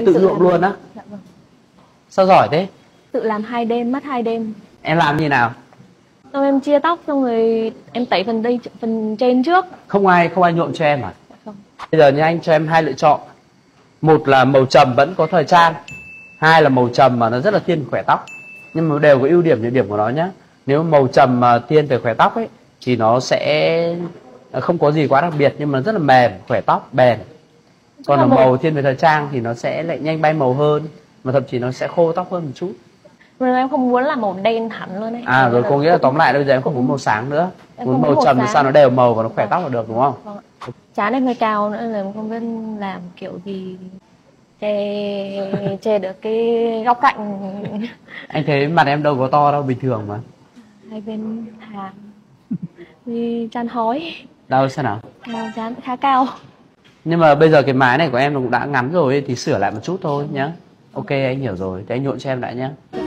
Tự nhuộm luôn á? Dạ vâng. Sao giỏi thế? Tự làm 2 đêm, mất 2 đêm. Em làm như nào? Xong em chia tóc xong rồi em tẩy phần trên trước. Không ai nhuộm cho em à? Dạ không. Bây giờ như anh cho em 2 lựa chọn. Một là màu trầm vẫn có thời trang, hai là màu trầm mà nó rất là thiên khỏe tóc. Nhưng mà đều có ưu điểm nhược điểm của nó nhé. Nếu màu trầm mà thiên về khỏe tóc ấy thì nó sẽ không có gì quá đặc biệt, nhưng mà rất là mềm, khỏe tóc, bền. Còn ở màu thiên về thời trang thì nó sẽ lại nhanh bay màu hơn, mà thậm chí nó sẽ khô tóc hơn một chút. Nhưng em không muốn là màu đen hẳn luôn ấy. À rồi, có nghĩa là tóm lại bây giờ em không muốn màu sáng nữa. Muốn màu trầm thì sao nó đều màu và nó khỏe tóc là được, đúng không? Vâng ạ. Chán em hơi cao nữa là em không biết làm kiểu gì che được cái góc cạnh. Anh thấy mặt em đâu có to đâu, bình thường mà. Hai bên hàm thì trán hói. Đâu xem nào. Cao, trán khá cao. Nhưng mà bây giờ cái mái này của em nó cũng đã ngắn rồi ấy, thì sửa lại một chút thôi nhá. Ok, anh hiểu rồi, thế anh nhuộm cho em lại nhá.